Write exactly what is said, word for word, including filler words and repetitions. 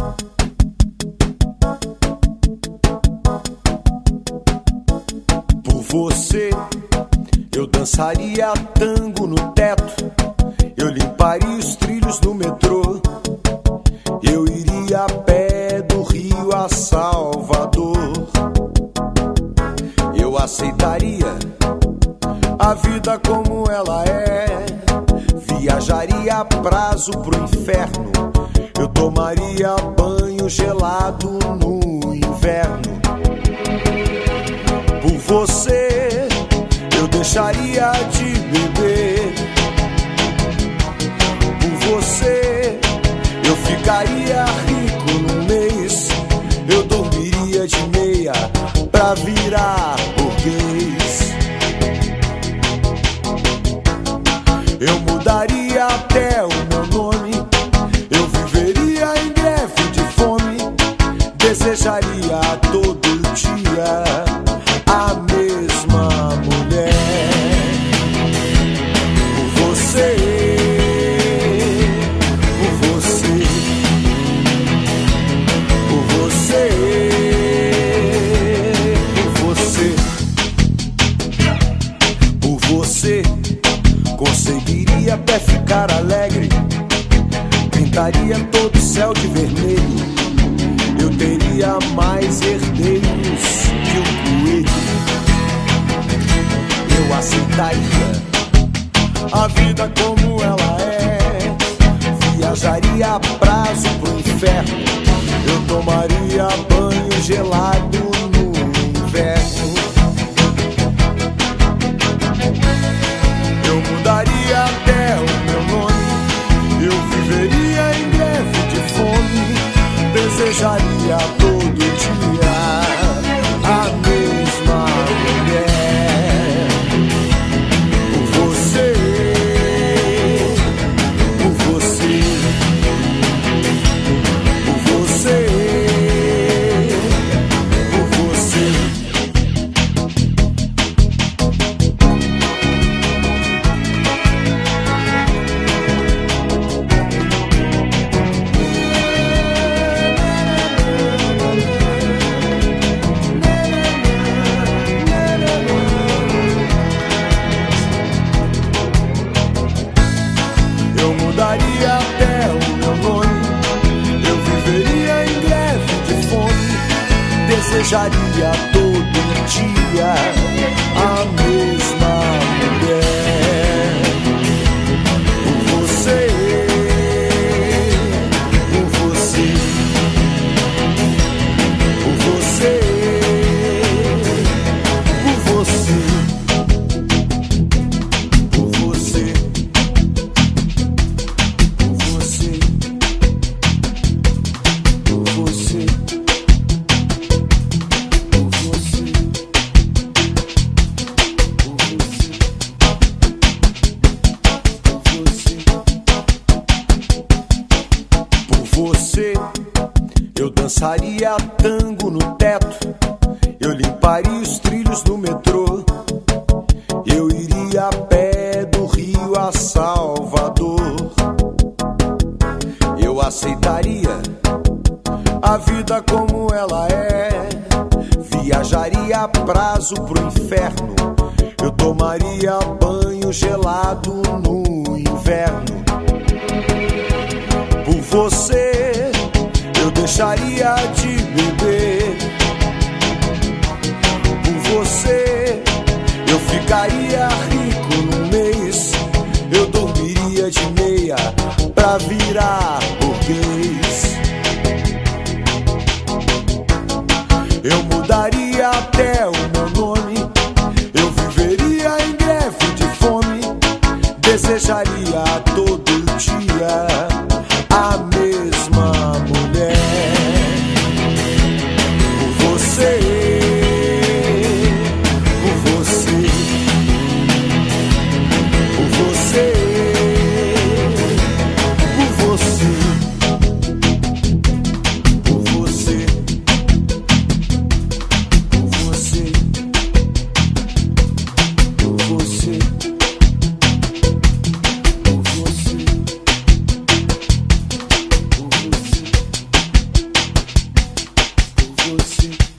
Por você eu dançaria tango no teto, eu limparia os trilhos do metrô, eu iria a pé do Rio a Salvador. Eu aceitaria a vida como ela é, viajaria a prazo pro inferno, eu tomaria banho gelado no inverno. Por você eu deixaria de beber, por você eu ficaria rico num mês, eu dormiria de meia pra virar burguês. Eu mudaria até o meu nome, eu viveria em greve de fome, desejaria todo dia a mesma mulher. Por você, por você, por você, por você, por você, conseguiria até ficar alegre, pintaria todo o céu de vermelho, eu teria mais herdeiros que um coelho. Eu aceitaria a vida como ela é, viajaria a prazo pro inferno, eu tomaria banho gelado no inverno. Eu mudaria até o meu nome, eu viveria em greve de fome, desejaria todo dia a mesma mulher. Por você, por você, por você, por você. Eu mudaria até o meu nome, eu viveria em greve de fome, desejaria todo dia a mesma mulher. Por você, por você, por você, por você, por você. Você, eu dançaria tango no teto, eu limparia os trilhos do metrô, eu iria a pé do Rio a Salvador. Eu aceitaria a vida como ela é, viajaria a prazo pro inferno, eu tomaria banho gelado no inverno. Por você eu deixaria de beber, por você eu ficaria rico num mês, eu dormiria de meia pra virar burguês. Eu mudaria até o meu nome, eu viveria em greve de fome, desejaria todo dia a mesma mulher. Por você, por você, por você, por você. você.